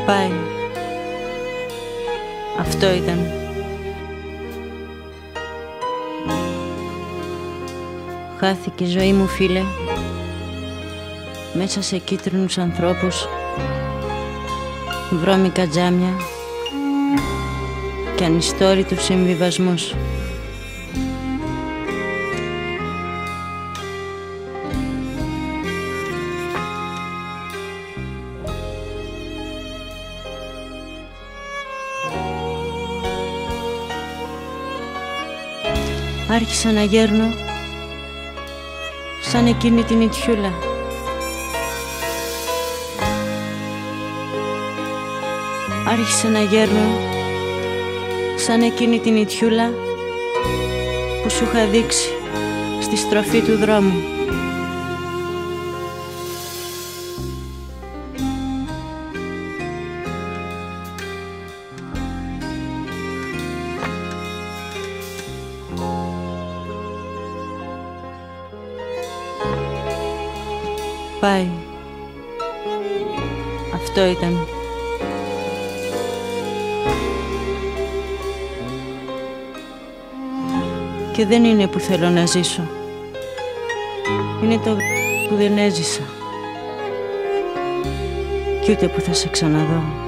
Πάει. Αυτό ήταν. Χάθηκε η ζωή μου, φίλε, μέσα σε κίτρινους ανθρώπους, βρώμικα τζάμια και ανιστόρητους συμβιβασμούς. Άρχισα να γέρνω σαν εκείνη την ιτιούλα. Άρχισα να γέρνω σαν εκείνη την ιτιούλα που σου είχα δείξει στη στροφή του δρόμου. Πάει. Αυτό ήταν. Και δεν είναι που θέλω να ζήσω. Είναι το που δεν έζησα. Κι ούτε που θα σε ξαναδώ.